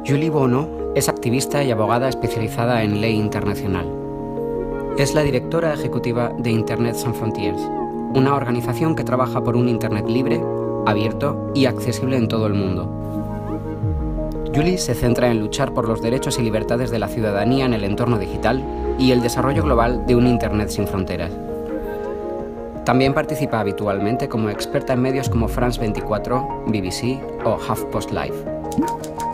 Julie Bono es activista y abogada especializada en ley internacional. Es la directora ejecutiva de Internet Sans Frontières, una organización que trabaja por un Internet libre, abierto y accesible en todo el mundo. Julie se centra en luchar por los derechos y libertades de la ciudadanía en el entorno digital y el desarrollo global de un Internet sin fronteras. También participa habitualmente como experta en medios como France 24, BBC o HuffPost Live.